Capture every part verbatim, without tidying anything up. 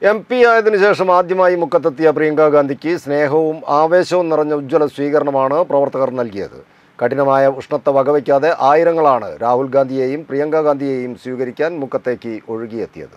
M P ആയതിനു ശേഷം ആദ്യമായി മുക്കത്തെത്തിയ പ്രിയങ്ക ഗാന്ധിക്ക് സ്നേഹവും ആവേശവും നിറഞ്ഞ ഉജ്ജ്വല സ്വീകരണമാണ് പ്രവർത്തകർ നൽകിയത്. കഠിനമായ ഉഷ്ണത്തെ വകവയ്ക്കാതെ ആയിരങ്ങളാണ് രാഹുൽ ഗാന്ധിയെയും പ്രിയങ്ക ഗാന്ധിയെയും സ്വീകരിക്കാൻ മുക്കത്തേക്ക് ഒഴുകിയെത്തിയത്.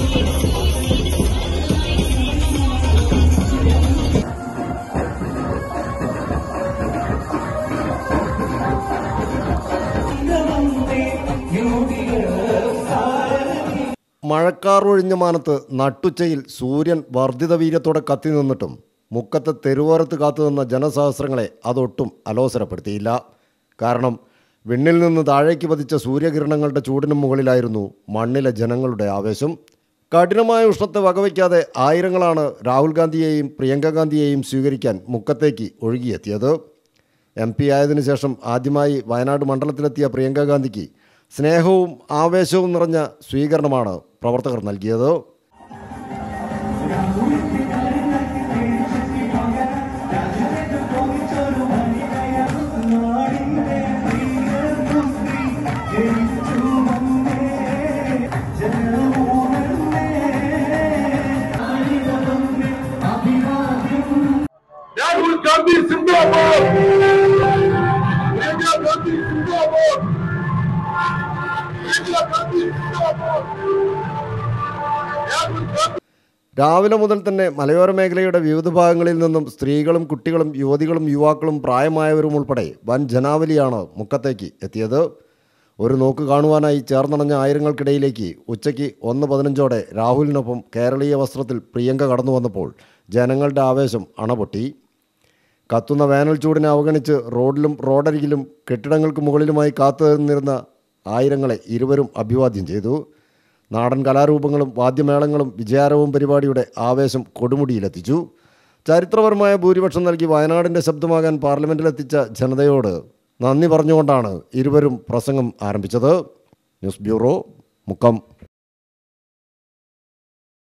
മഴക്കാർ ഒഴിഞ്ഞ മാനത്ത് നട്ടുച്ചയിൽ സൂര്യൻ വർദ്ധിത വീര്യത്തോടെ കത്തി നിന്നിട്ടും മുക്കത്തെ തെരുവോരത്ത് കാത്തുനിന്ന ജനസഹസ്രങ്ങളെ അതൊട്ടും അലോസരപ്പെടുത്തിയില്ല. കാരണം വിണ്ണിൽ നിന്ന് താഴേക്ക് പതിച്ച സൂര്യകിരണങ്ങളുടെ ചൂടിനും മുകളിലായിരുന്നു മണ്ണിലെ ജനങ്ങളുടെ ആവേശം. കഠിനമായ ഉഷ്ണത്തെ വകവയ്ക്കാതെ ആയിരങ്ങളാണ് രാഹുൽ ഗാന്ധിയെയും പ്രിയങ്ക ഗാന്ധിയെയും സ്വീകരിക്കാൻ മുക്കത്തേക്ക് ഒഴുകിയെത്തിയത്. എം പി ആയതിനു ശേഷം ആദ്യമായി വയനാട് മണ്ഡലത്തിലെത്തിയ പ്രിയങ്ക ഗാന്ധിക്ക് സ്നേഹവും ആവേശവും നിറഞ്ഞ സ്വീകരണമാണ് പ്രവർത്തകർ നൽകിയത്. രാഹുൽ ഗാന്ധി സിന്ദാബാദ്, പ്രിയങ്ക ഗാന്ധി സിന്ദാബാദ്, പ്രിയങ്ക ഗാന്ധി സിന്ദാബാദ്, രാഹുൽ ഗാന്ധി. രാവിലെ മുതൽ തന്നെ മലയോര മേഖലയുടെ വിവിധ ഭാഗങ്ങളിൽ നിന്നും സ്ത്രീകളും കുട്ടികളും യുവതികളും യുവാക്കളും പ്രായമായവരും ഉൾപ്പെടെ വൻ ജനാവലിയാണ് മുക്കത്തേക്ക് എത്തിയത്. ഒരു നോക്ക് കാണുവാനായി ചേർന്നണഞ്ഞ ആയിരങ്ങൾക്കിടയിലേക്ക് ഉച്ചയ്ക്ക് ഒന്ന് പതിനഞ്ചോടെ രാഹുലിനൊപ്പം കേരളീയ വസ്ത്രത്തിൽ പ്രിയങ്ക കടന്നു വന്നപ്പോൾ ജനങ്ങളുടെ ആവേശം അണപൊട്ടി. കത്തുന്ന വേനൽ ചൂടിനെ അവഗണിച്ച് റോഡിലും റോഡരികിലും കെട്ടിടങ്ങൾക്ക് മുകളിലുമായി കാത്തു നിന്നിരുന്ന ആയിരങ്ങളെ ഇരുവരും അഭിവാദ്യം ചെയ്തു. നാടൻ കലാരൂപങ്ങളും വാദ്യമേളങ്ങളും വിജയാരവവും പരിപാടിയുടെ ആവേശം കൊടുമുടിയിലെത്തിച്ചു. ചരിത്രപരമായ ഭൂരിപക്ഷം നൽകി വയനാടിൻ്റെ ശബ്ദമാകാൻ പാർലമെൻറ്റിലെത്തിച്ച ജനതയോട് നന്ദി പറഞ്ഞുകൊണ്ടാണ് ഇരുവരും പ്രസംഗം ആരംഭിച്ചത്. News bureau, Mukkam.